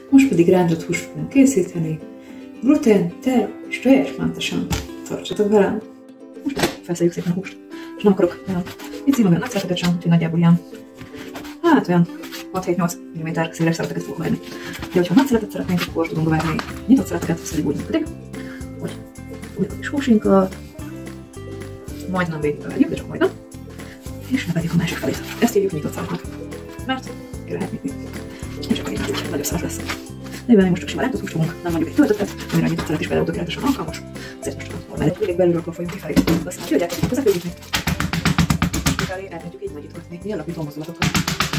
Most pedig rántott húst fogunk készíteni. Glutén, tej és teljesmentesen. Tartsatok velem! Most felszedjük szépen a húst. És nem akarok olyan pici, meg olyan nagy szeleteket sem, úgyhogy nagyjából ilyen, hát olyan 6-7-8 mm széles szeleteket fogok venni. De hogyha nagy szeletet szeretnénk, akkor tudunk bevágni nyitott szeleteket, ez pedig úgy működik, hogy fogjuk a kis húsinkat, majdnem végig bevágjuk, de csak majdnem, és bevágjuk a másik felét. Ezt hívjuk nyitott szeletnek, mert ki lehet nyitni. És akkor így nagyobb szelet lesz. De mivel most csak sima rántott húst fogunk, nem mondjuk egy töltöttet, amire a nyitott szelet is például tökéletesen alkalmas, ezért most csak normál egy belülről akkor folyunk kifelé. Aztán jöjjek, közepélyítni. És kifelé elkezdjük így nagyítgatni, mi alapító mozdulatokkal.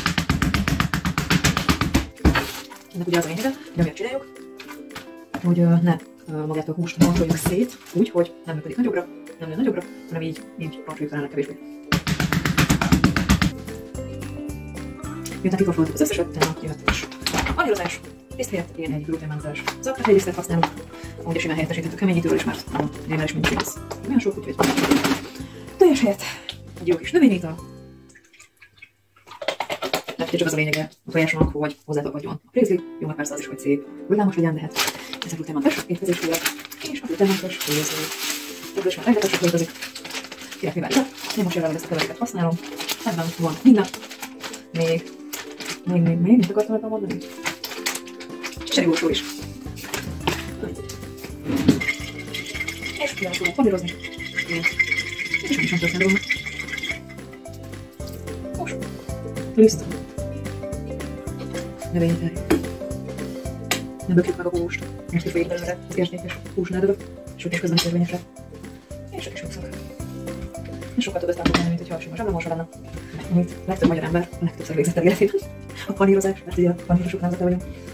Ennek ugye az a lényege, hogy amiért csináljuk, hogy ne magától húst boncoljuk szét, úgy, hogy nem működik nagyobbra, nem nő nagyobbra, hanem így roncsoljuk fel ennek kevésbé. Miután kipróbáltuk az összeset, utána jöhet is a vanillozás. Ezt helyett én egy gluténmentes zaklatejlisztet használok, amúgy a simán helyettesíthető keményítőről is, mert nem némeles mindig az olyan sok, úgyhogy tojás helyett egy jó kis növényital. Tehát csak az a lényege a tojásnak, hogy hozzátagadjon a prézli, jó, meg persze az is, hogy szép hullámos legyen, de hát ez a gluténmentes étkezésűleg, és a gluténmentes prézli. Ebből is már rengeteg sok létezik. Kérek mivel ide. Én most jelenleg ezt a keveréket használom. Ebben van minden. Még, mit akartam ebben mondani? Cserigósó is. És ugyanak fogok panírozni. És semmi sem történt róla. Most. Liszt. Növénytej. Nem bökjük meg a húst. Most itt végig belőle az érzékes húsnádögök. És úgy is közben is érvényesre. És csak is mixolok. És sokkal többet látok lenni, mint hogyha a sima zseblemorsa lenne. Amit legtöbb magyar ember legtöbbször végzett el életében. A panírozás, mert ugye a panírosok nemzete vagyunk.